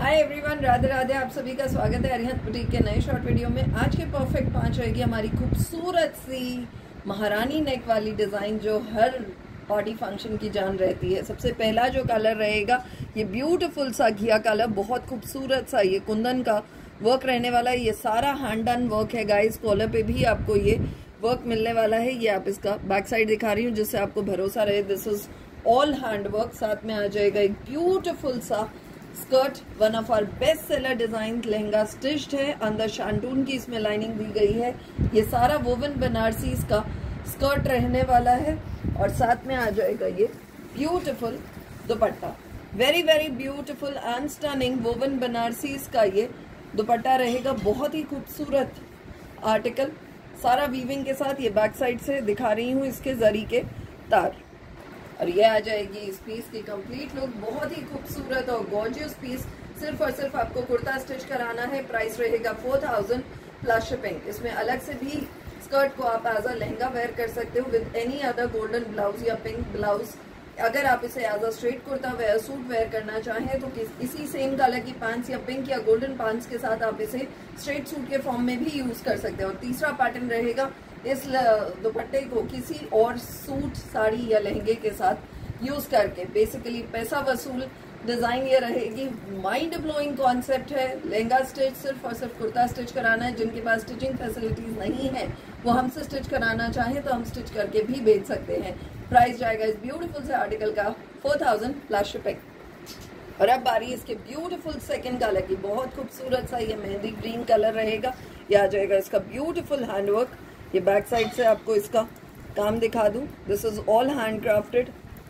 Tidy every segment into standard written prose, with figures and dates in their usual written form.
Hi everyone, Radhe Radhe. आप सभी का स्वागत है अरिहंत बुटीक के नए शॉर्ट वीडियो में। आज के परफेक्ट 5 रहेगी हमारी खूबसूरत सी महारानी नेक वाली डिज़ाइन जो हर पार्टी फंक्शन की जान रहती है। सबसे पहला जो कलर रहेगा ये ब्यूटीफुल सा घिया कलर, बहुत खूबसूरत सा ये कुंदन का वर्क रहने वाला है। ये सारा हैंड डन वर्क है गाइस। कॉलर पे भी आपको ये वर्क मिलने वाला है। ये आप इसका बैक साइड दिखा रही हूँ जिससे आपको भरोसा रहे this is all hand work. साथ में आ जाएगा एक ब्यूटीफुल सा skirt, one of our best seller design. Lehenga stitched है, अंदर शांटून की इसमें लाइनिंग दी गई है। ये सारा वोवन बनारसी का स्कर्ट रहने वाला है और साथ में आ जाएगा ये beautiful dupatta. Very very beautiful and stunning woven Banarasi का ये दुपट्टा रहेगा। बहुत ही खूबसूरत आर्टिकल, सारा वीविंग के साथ। ये बैक साइड से दिखा रही हूँ इसके जरी के तार। और ये आ जाएगी इस पीस की कंप्लीट लुक। बहुत ही खूबसूरत और गॉर्जियस पीस। सिर्फ और सिर्फ आपको कुर्ता स्टिच कराना है। प्राइस रहेगा 4000 प्लस शिपिंग। इसमें अलग से भी स्कर्ट को आप एज अ लहंगा वेयर कर सकते हो with any other golden blouse या पिंक ब्लाउज। अगर आप इसे as a straight kurta wear suit wear करना चाहें तो इसी सेम कलर की पैंट्स या पिंक या गोल्डन पैंट्स के साथ आप इसे स्ट्रेट सूट के फॉर्म में भी यूज कर सकते हो। और तीसरा पैटर्न रहेगा इस दुपट्टे को किसी और सूट, साड़ी या लहंगे के साथ यूज करके बेसिकली पैसा वसूल डिजाइन ये रहेगी। माइंड ब्लोइंग कॉन्सेप्ट है। लहंगा स्टिच सिर्फ और सिर्फ कुर्ता स्टिच कराना है। जिनके पास स्टिचिंग फैसिलिटीज नहीं है वो हमसे स्टिच कराना चाहें तो हम स्टिच करके भी भेज सकते हैं। प्राइस जाएगा इस ब्यूटीफुल से आर्टिकल का 4000 प्लस शिपिंग। और अब बारी इसके ब्यूटीफुल सेकंड कलर की। बहुत खूबसूरत सा ये मेहंदी ग्रीन कलर रहेगा। ये आ जाएगा इसका ब्यूटीफुल हैंडवर्क। ये बैक साइड से आपको इसका काम दिखा दूं। This is all hand crafted.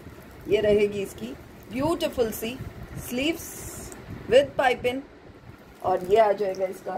ये रहेगी इसकी ब्यूटीफुल सी स्लीव्स विद पाइपिंग। और ये आ जाएगा इसका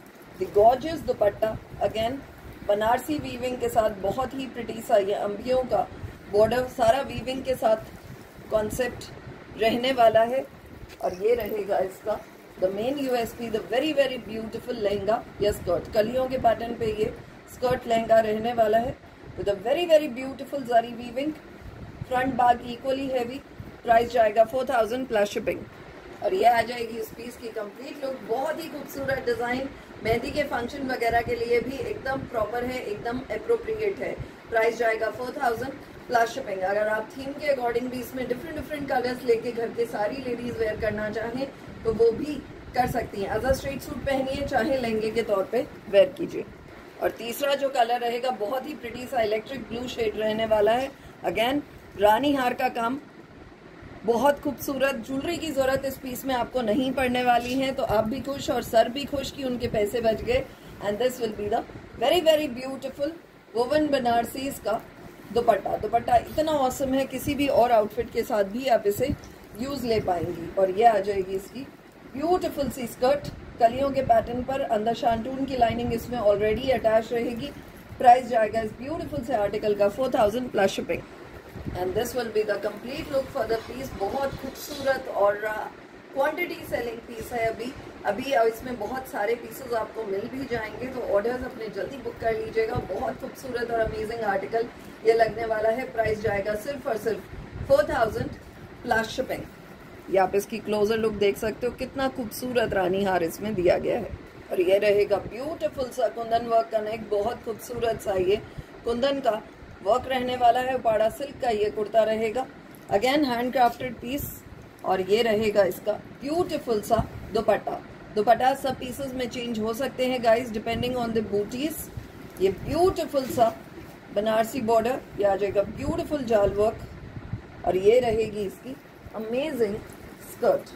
the gorgeous dupatta. Again Banarasi weaving के साथ बहुत ही प्रिटी सा ये अंबियों का बॉर्डर, सारा वीविंग के साथ कॉन्सेप्ट रहने वाला है। और ये रहेगा इसका the main USP, the very very beautiful lehenga या स्कर्ट। कलियों के पैटर्न पे ये स्कर्ट लहंगा रहने वाला है with a very very beautiful zari weaving. Front back equally heavy. Price जाएगा 4000 प्लस शिपिंग। और ये आ जाएगी इस पीस की कंप्लीट लुक। बहुत ही खूबसूरत डिजाइन, मेहंदी के फंक्शन वगैरह के लिए भी एकदम प्रॉपर है, एकदम अप्रोप्रिएट है। प्राइस जाएगा 4000 प्लस शिपिंग। अगर आप थीम के अकॉर्डिंग भी इसमें डिफरेंट डिफरेंट कलर्स लेके घर के सारी लेडीज वेयर करना चाहें तो वो भी कर सकती हैं। एज अ स्ट्रेट सूट पहनिए, चाहे लहंगे के तौर पे वेयर कीजिए। और तीसरा जो कलर रहेगा बहुत ही प्रिटी सा इलेक्ट्रिक ब्लू शेड रहने वाला है। अगेन रानी हार का काम, बहुत खूबसूरत। ज्वेलरी की जरूरत इस पीस में आपको नहीं पड़ने वाली है, तो आप भी खुश और सर भी खुश कि उनके पैसे बच गए। And this will be the very very beautiful woven Banarasi का दुपट्टा। दुपट्टा इतना औसम है, किसी भी और आउटफिट के साथ भी आप इसे यूज ले पाएंगी। और ये आ जाएगी इसकी ब्यूटीफुल सी स्कर्ट कलियों के पैटर्न पर। अंदर शांटून की लाइनिंग इसमें ऑलरेडी अटैच रहेगी। प्राइस जाएगा इस ब्यूटीफुल से आर्टिकल का 4000 plus shipping. And this will be the complete look for the piece. बहुत खूबसूरत और क्वांटिटी सेलिंग पीस है। अभी इसमें बहुत सारे पीसेस आपको मिल भी जाएंगे, तो ऑर्डर्स अपने जल्दी बुक कर लीजिएगा। बहुत खूबसूरत और अमेजिंग आर्टिकल ये लगने वाला है। प्राइस जाएगा सिर्फ और सिर्फ 4000 प्लस शिपिंग। ये आप इसकी क्लोजर लुक देख सकते हो, कितना खूबसूरत रानी हार इसमें दिया गया है। और ये रहेगा ब्यूटीफुल सा कुंदन वर्क का नेक। बहुत खूबसूरत सा ये कुंदन का वर्क रहने वाला है। उपाड़ा सिल्क का ये कुर्ता रहेगा। Again hand crafted piece. और ये रहेगा इसका ब्यूटीफुल सा दुपट्टा। दुपट्टा सब पीसेस में चेंज हो सकते हैं गाइस डिपेंडिंग ऑन द बूटीज। ये ब्यूटीफुल सा बनारसी बॉर्डर। ये आ जाएगा ब्यूटीफुल जाल वर्क। और ये रहेगी इसकी amazing skirt.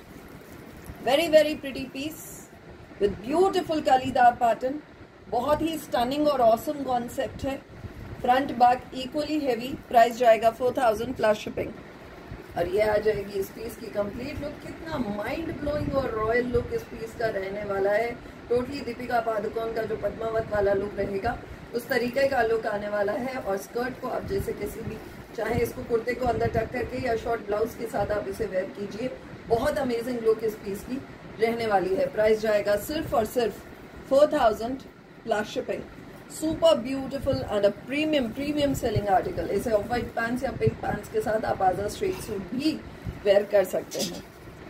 Very very pretty piece with beautiful कलीदार पैटर्न। बहुत ही स्टनिंग और ऑसम कॉन्सेप्ट है। Front back equally heavy. Price जाएगा 4000 प्लस शिपिंग। और ये आ जाएगी इस पीस की कंप्लीट लुक। कितना माइंड ब्लोइंग और रॉयल लुक इस पीस का रहने वाला है। टोटली दीपिका पादुकोण का जो पद्मावत वाला लुक रहेगा उस तरीके का लुक आने वाला है। और स्कर्ट को आप जैसे किसी भी चाहे इसको कुर्ते को अंदर टक करके या शॉर्ट ब्लाउज के साथ आप इसे वेयर कीजिए। बहुत अमेजिंग लुक इस पीस की रहने वाली है। प्राइस जाएगा सिर्फ और सिर्फ 4000 plus shipping. Super beautiful and a premium selling article. इसे ऑफ वाइट पैंट्स या पिंक पैंट्स के साथ आप एज अ स्ट्रेट सूट भी वेयर कर सकते हैं।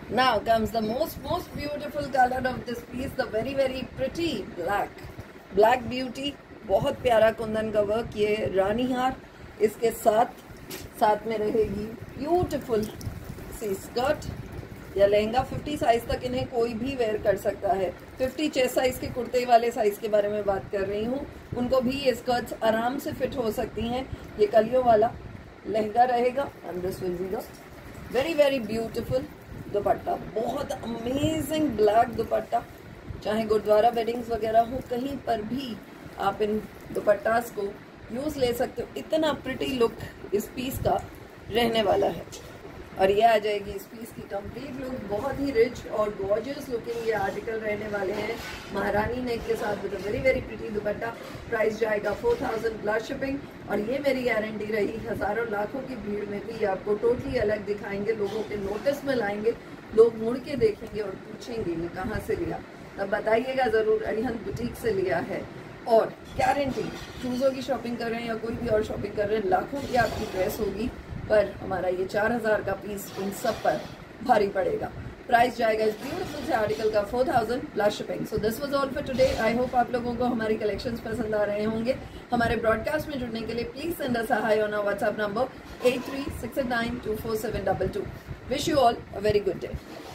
Now comes the most beautiful color of this piece, the very pretty black beauty. बहुत प्यारा कुंदन का वर्क, ये रानी हार, इसके साथ में रहेगी ब्यूटीफुल सी स्कर्ट या लहंगा। 50 साइज तक इन्हें कोई भी वेयर कर सकता है। 50 चेस्ट साइज के कुर्ते वाले साइज के बारे में बात कर रही हूँ, उनको भी ये स्कर्ट्स आराम से फिट हो सकती हैं। ये कलियों वाला लहंगा रहेगा and this will be the very beautiful dupatta. बहुत अमेजिंग ब्लैक दुपट्टा, चाहे गुरुद्वारा वेडिंग्स वगैरह हो, कहीं पर भी आप इन दुपट्टास को यूज ले सकते हो। इतना प्रिटी लुक इस पीस का रहने वाला है। और ये आ जाएगी इस पीस की कंप्लीट लुक। बहुत ही रिच और गॉर्जियस लुकिंग ये आर्टिकल रहने वाले हैं, महारानी नेक के साथ with very pretty dupatta. Price जाएगा 4000 प्लस शिपिंग। और ये मेरी गारंटी रही, हजारों लाखों की भीड़ में भी आपको टोटली अलग दिखाएंगे, लोगों के नोटिस में लाएंगे, लोग मुड़ के देखेंगे और पूछेंगे ये कहाँ से लिया, तब बताइएगा जरूर अरिहंत बुटीक से लिया है। और गारंटी, शूज़ों की शॉपिंग कर रहे हैं या कोई भी और शॉपिंग कर रहे हैं, लाखों की आपकी ड्रेस होगी, पर हमारा ये 4000 का पीस उन सब पर भारी पड़ेगा। प्राइस जाएगा इस ब्यूटीफुल से आर्टिकल का 4000 plus shipping. So this was all for today. I hope आप लोगों को हमारी कलेक्शंस पसंद आ रहे होंगे। हमारे ब्रॉडकास्ट में जुड़ने के लिए please send us a hi on our WhatsApp number 8369247222। Wish you all a very good day.